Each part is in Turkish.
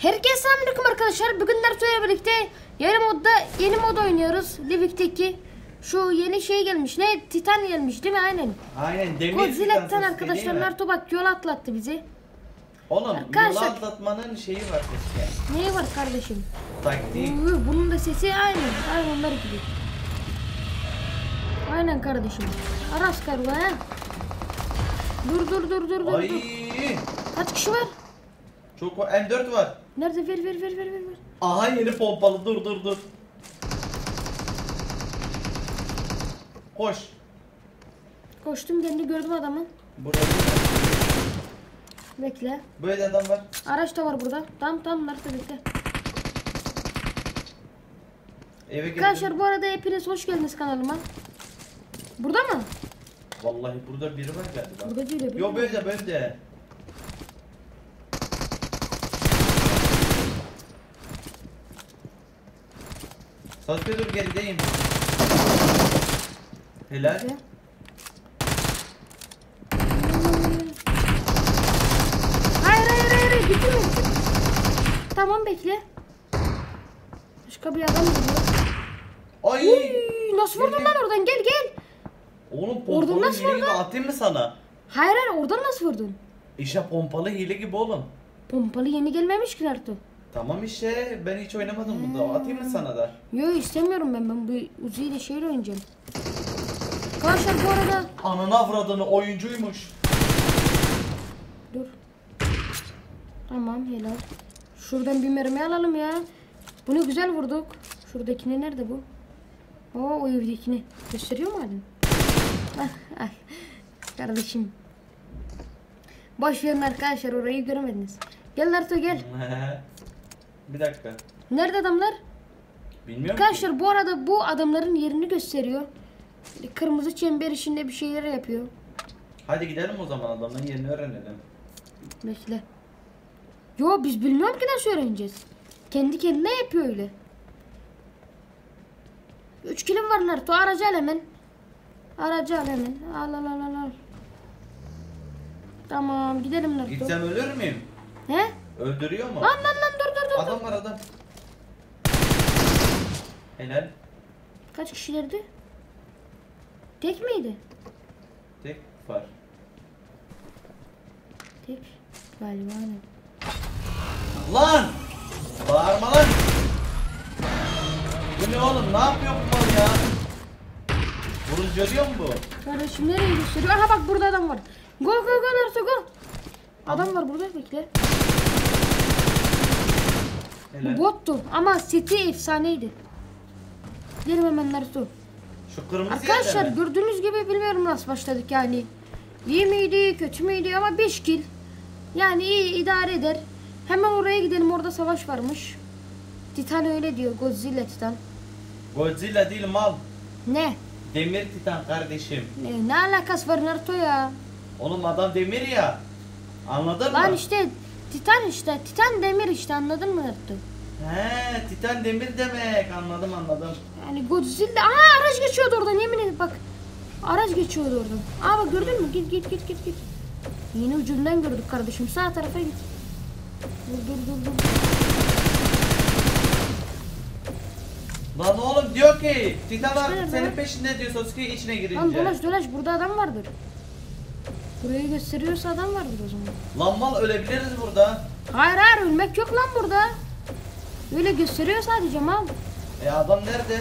Herkese selamünaleyküm arkadaşlar. Bugün Naruto'yla birlikte yeni mod oynuyoruz. Livik'teki şu yeni şey gelmiş. Ne? Titan gelmiş değil mi? Aynen. Aynen demir Godzilla'dan arkadaşlar. Naruto bak yol atlattı bizi. Oğlum arkadaşlar, yol atlatmanın şeyi var keşke. neyi var kardeşim? Taktiği. Bunun da sesi aynı. Aynı onlar gibi. Aynen kardeşim. Aras kargo ha. Dur. Ay. Kaç kişi var? Çok M4 var. Nerede? Ver. Aha yeni pompalı dur. Koş. Koştum kendi gördüm adamı. Burada. Bekle. Böyle adam var. Araç da var burada. Tamam Naruto bekle. Eve geldim. Arkadaşlar bu arada hepiniz hoş geldiniz kanalıma. Burada mı? Vallahi burada biri var galiba. Burada değil öbürü. Yo böyle. Sasuke dur gerideyim. Helal. Bekle. Hayır bitirme. Tamam bekle. Başka bir adam geliyor. Ay. Uy, nasıl vurdun lan oradan? Gel. Oğlum Oradan pompalı nasıl hile gibi vurdun? atayım mı sana? Hayır oradan nasıl vurdun? İşte pompalı hile gibi oğlum. Pompalı yeni gelmemiş ki Naruto. Tamam işte ben hiç oynamadım bunda. Atayım mı sana da? Yo istemiyorum ben bu Uzi ile şeyle oynayacağım. Arkadaşlar bu arada Ananı avradını oyuncuymuş. dur. Tamam helal. Şuradan bir mermi alalım ya. Bunu güzel vurduk. Şuradakini nerede bu? O evdekini. Gösteriyor mu halin? Ah. Kardeşim. Boş verin arkadaşlar orayı görmediniz. Gel Naruto gel. Bir dakika. Nerede adamlar? Bilmiyorum ki. Arkadaşlar bu arada bu adamların yerini gösteriyor. Kırmızı çember içinde bir şeyler yapıyor. Hadi gidelim o zaman adamın yerini öğrenelim. Bekle. Yo biz bilmiyorum ki nasıl öğreneceğiz. Kendi kendine yapıyor öyle. 3 kilim var Naruto. Aracı al hemen. Al. Tamam gidelim Naruto. Gitsem ölür müyüm? He? Öldürüyor mu? Lan dur. Adam var adam. Helal. Kaç kişilerdi? Tek miydi? Tek var. Tek. Galiba aynen. Lan! Bağırma lan! Bu ne oğlum? Ne yapıyor bu mal ya? Vurunca ölüyor mu bu? Kardeşim nereye gösteriyor? Aha bak burada adam var. Go Naruto go. Adam var burada bekle. Helal. Bu bottu ama seti efsaneydi. Gidelim hemen Naruto. Şu kırmızı Arkadaşlar yerde mi? gördüğünüz gibi bilmiyorum nasıl başladık yani. İyi miydi kötü müydü ama 5 kill. Yani iyi idare eder. Hemen oraya gidelim orada savaş varmış. Titan öyle diyor Godzilla Titan. Godzilla değil mal. Ne? Demir Titan kardeşim. Ne alakası var Naruto ya? Oğlum adam demir ya. Anladın Lan mı? işte Titan işte. Titan demir işte anladın mı Naruto? He, Titan demir demek. Anladım. Yani Godzilla. Aha araç geçiyordu oradan yemin ederim bak. Araç geçiyordu oradan. Aa bak gördün mü? Git. Yeni ucundan gördük kardeşim. Sağ tarafa git. Dur. Lan oğlum diyor ki Titan artık Nerede? senin peşinde diyor Sasuke içine girince. Lan dolaş burada adam vardır. Burayı gösteriyorsa adam vardır o zaman. Lan mal ölebiliriz burada. Hayır ölmek yok lan burada. Öyle gösteriyor sadece mal. Adam nerede?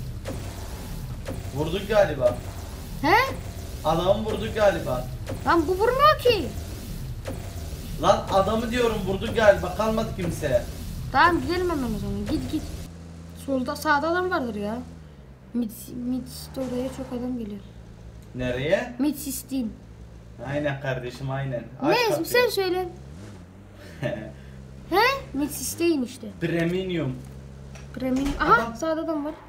Vurduk galiba. He? Adamı vurduk galiba. Lan bu vurmuyor ki. Lan adamı diyorum vurduk galiba. Kalmadı kimse. Tamam gidelim hemen o zaman. Git. Solda sağda adam vardır ya. Mid oraya çok adam geliyor. Nereye? Mid System. Aynen kardeşim aynen. Ne sen söyle. He? Mid System işte. Premium. Premium. Aha Adam. sağda adam var.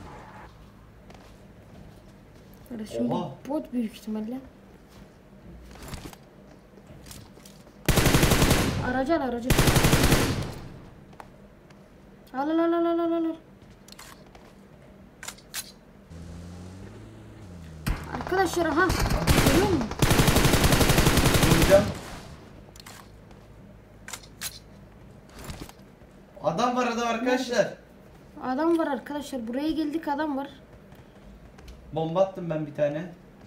Kardeşim Oha. bot büyük ihtimalle. Aracı al. Al. Arkadaşlar aha. Görüyor musun? Vuracağım. Adam var arkadaşlar. Adam var arkadaşlar. Buraya geldik, adam var. Bomba attım ben bir tane.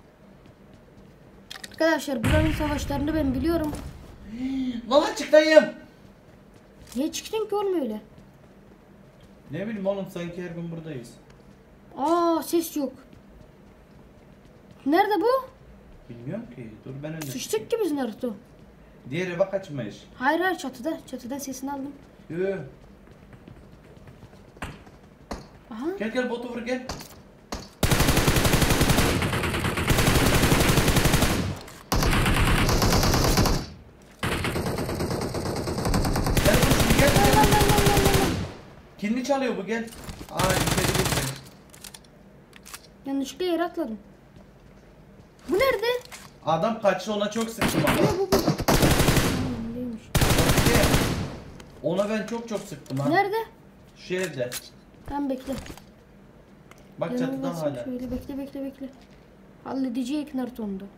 Arkadaşlar buranın savaşlarını ben biliyorum. Lan çıktayım. Niye çıktın ki oğlum öyle? Ne bileyim oğlum, sanki her gün buradayız. Aa, ses yok. Nerede bu? Bilmiyorum ki. Dur ben önce. Sıçtık ki biz Naruto. Diğer eve kaçmış. Hayır hayır, çatıda. Çatıdan sesini aldım. Yoo. Aha. Gel gel, botu vur gel. Gel vur şunu, gel Lan, gel. lan, lan, lan, lan, lan. Kilini çalıyor bu, gel. Aa, içeri girme. Yanlışlıkla yere atladım. Bu nerede? Adam kaçtı, ona çok sıktım ama. Bu. Neymiş? Ona ben çok sıktım ha. Nerede? Şu evde. Tamam, bekle. Bak Yanıma çatıda basayım hala. şöyle, bekle. Halledecek Naruto'nu da.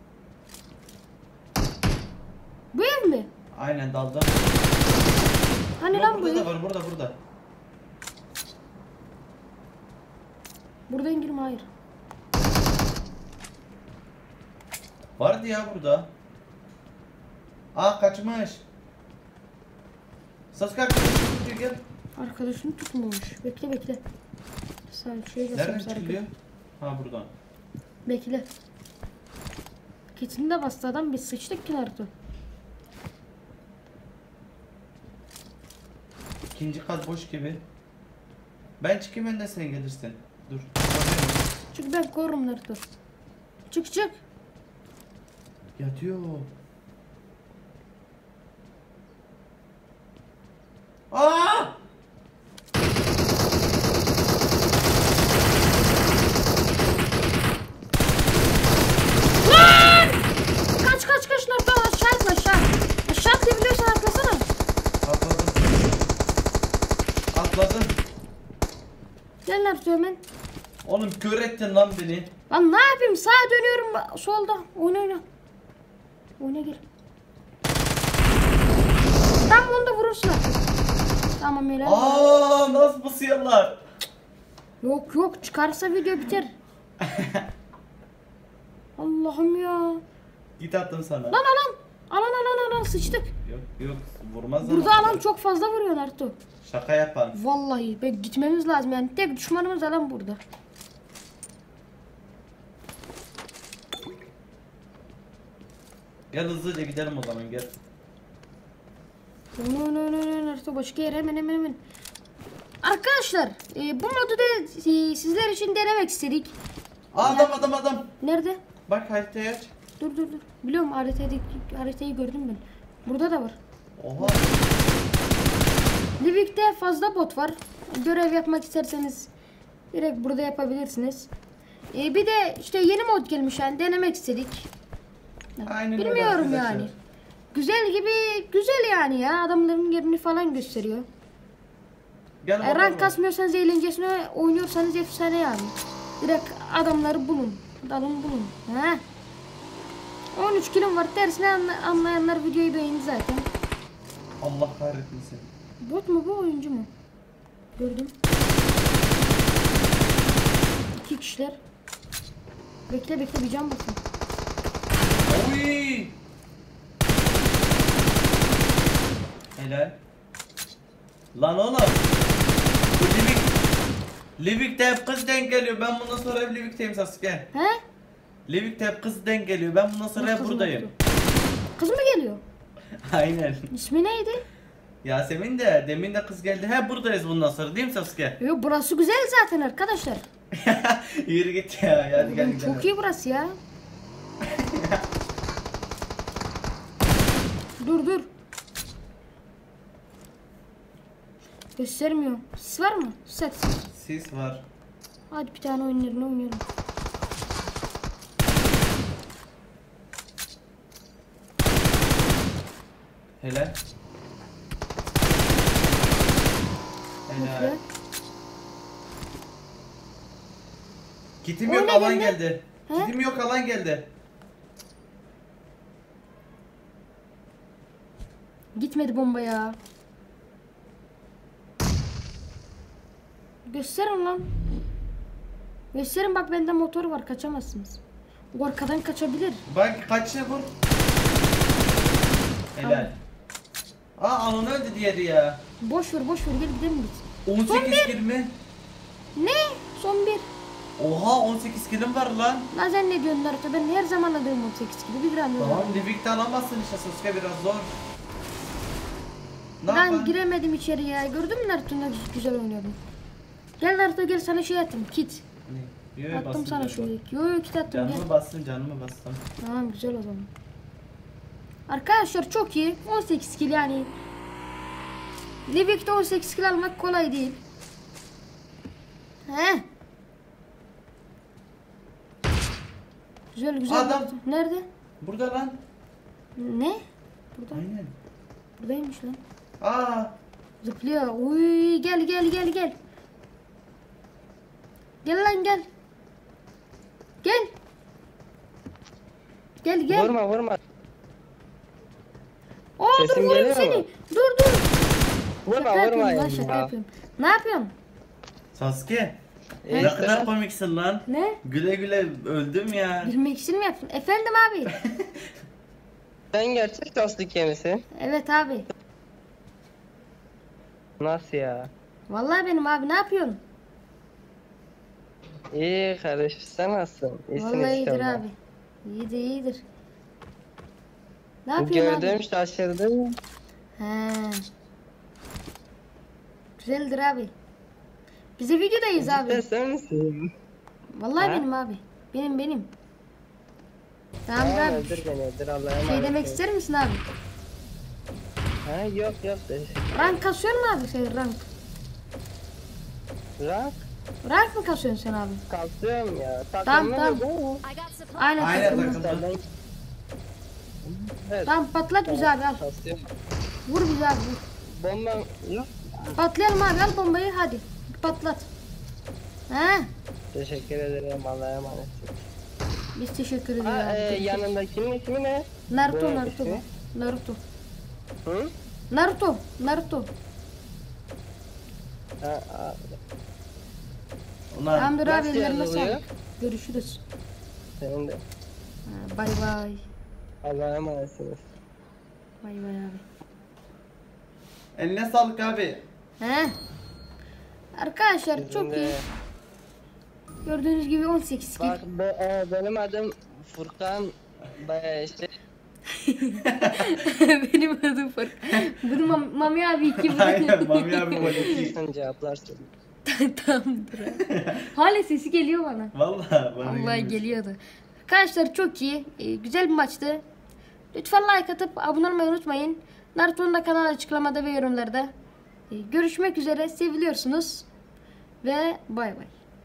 Bu ev mi? Aynen dalda. Hani Yok, lan bu burada da ev? var, burada. Buradan girme, hayır. Vardı ya burada. Aa, kaçmış. Sasuke arkadaşım tutuyor, gel. Arkadaşını tutmamış. Bekle. Sağ şöyle Nereden basayım, çıkılıyor? Ha, buradan. Bekle. Kitini de bastı adam, biz sıçtık ki Naruto. İkinci kat boş gibi. Ben çıkayım, önden sen gelirsin. Dur. Çık, ben korurum Naruto. Çık. Yatıyor. Aa! Kaç Naruto, aşağı. Aşağı atlayabiliyorsan atlasana. Atladım. Gel Naruto hemen. Oğlum kör ettin lan beni. Lan ne yapayım, sağa dönüyorum solda. Oyna. Oyna gel. Tam onu da vurursun artık. Tamam helal. Aa, nasıl basıyorlar? Yok, çıkarsa video biter. Allah'ım ya. Git attım sana. Lan alan sıçtık. Yok vurmaz Burada ama. alan çok fazla vuruyor Naruto. Şaka yapan. Vallahi gitmemiz lazım yani. Tek düşmanımız alan burada. Gel hızlıca gidelim o zaman, gel. Naruto başka yere hemen. Arkadaşlar bu modu da sizler için denemek istedik. Adam. Nerede? Bak haritayı aç. Dur. Biliyorum, haritayı gördüm ben. Burada da var. Oha. Livik'te fazla bot var. Görev yapmak isterseniz direkt burada yapabilirsiniz. Bir de işte yeni mod gelmiş, yani denemek istedik. Aynen öyle Bilmiyorum arkadaşlar. yani. Güzel yani ya. Adamların yerini falan gösteriyor. Gel Rank bakalım. kasmıyorsanız, eğlencesine oynuyorsanız efsane yani. Direkt adamları bulun. Dalın bulun. He. 13 kilom var dersine anlayanlar videoyu beğendi zaten. Allah kahretmesin. Bot mu bu, oyuncu mu? Gördüm. 2 kişiler. Bekle bir can bakın. Oy. Helal. Lan oğlum. Bu Livik'te hep kız denk geliyor. Ben bundan sonra hep Livik'teyim Sasuke. He? Livik'te hep kız denk geliyor. Ben bundan sonra hep Kız mı buradayım. oldu? Kız mı geliyor? Aynen. İsmi neydi? Yasemin de demin de kız geldi. Hep buradayız bundan sonra, değil mi Sasuke? Yok, burası güzel zaten arkadaşlar. Yürü git ya. Hadi gel gidelim. Çok iyi burası ya. Dur. Göstermiyor. Sis var mı? Set. Sis var. Hadi bir tane oynayalım. Helal. Helal. Bekle. Kitim O yok, ne alan geldi? geldi. He? Kitim yok, alan geldi. Gitmedi bomba ya. Gösterin lan. Gösterin bak bende motor var kaçamazsınız. O arkadan kaçabilir. Bak kaçına vur. Helal. Aa Anon'u öldü diğeri ya. Boş ver gel gidelim biz. 18 kill mi? Ne? Son bir. Oha 18 killim var lan. Lan sen ne diyorsun Naruto? Ben her zaman alırım 18 kilo. Bir gram yok. Tamam Livik'te alamazsın işte Sasuke biraz zor. Ne Ben yapalım? giremedim içeri ya. Gördün mü Naruto ne güzel oynuyordun. Gel Naruto gel sana şey atayım. Kit. Yo, yo, Attım basın sana diyor, şöyle. bak. Yo kit attım gel. Canımı bastın canımı bastın. Tamam güzel o zaman. Arkadaşlar çok iyi. 18 kill yani. Livik'te 18 kill almak kolay değil. He. Güzel güzel. Adam. Nerede? Burada lan. Ne? Burada. Aynen. Buradaymış lan. Aa. Zıplıyor. Uy gel. Gel lan gel. Gel. Vurma. Oo dur Sesim vurayım geliyor seni. mu? Dur. Vurma yapıyorum lan, ya. şaka yapıyorum. Ne yapıyorsun? Sasuke. İyi Ne işte. kadar komiksin lan. Ne? Güle güle öldüm ya. Bilmek için mi yaptın? Efendim abi. Sen gerçek Sasuke misin? Evet abi. Nasıl ya? Vallahi benim abi ne yapıyorsun? İyi kardeşim sen nasılsın? İyisin Vallahi iyidir inşallah. abi. İyidir. Ne yapıyorsun Gördüm abi? şaşırdım. He. Güzeldir abi. Bize videodayız Cidden abi. sen misin? Vallahi Ha? benim abi. Benim. Tamam Tamam abi. öldür beni öldür Allah'a Şey emanet demek ol. ister misin abi? Ha yok. Rank kasıyor mu abi sen rank? Rank Rank mı kasıyorsun sen abi? kalkıyorum ya. Tamam. Takımda Aynen Aynen takımda. takımda. Evet. Tamam patlat bizi abi al. Kasıyorum. Vur bizi abi vur. Bomba yok. Patlayalım abi al bombayı hadi. Patlat. He? Teşekkür ederim Allah'a emanet. Biz teşekkür ederiz Ha abi. yanındakinin ismi ne? Naruto Bu Naruto. ismi? Naruto. Hı? Naruto. Ha, Ulan Tamamdır abi nasıl ellerine yazılıyor? sağlık. Görüşürüz. senin de. Ha, bay bay. Allah'a emanetsiniz. Bay bay abi. eline sağlık abi. He? Arkadaşlar Sizin çok de. iyi. Gördüğünüz gibi 18 kill. Bak benim adım Furkan. İşte Benim adım Faruk. Bunu Mami abi 2 Aynen Mami abi gol iki. sen cevaplarsın. Tamamdır abi. Hala sesi geliyor bana. Vallahi bana Vallahi geliyor. geliyordu. Arkadaşlar çok iyi. Güzel bir maçtı. Lütfen like atıp abone olmayı unutmayın. Naruto'nun da kanalı açıklamada ve yorumlarda. Görüşmek üzere. Seviliyorsunuz. Ve bay bay.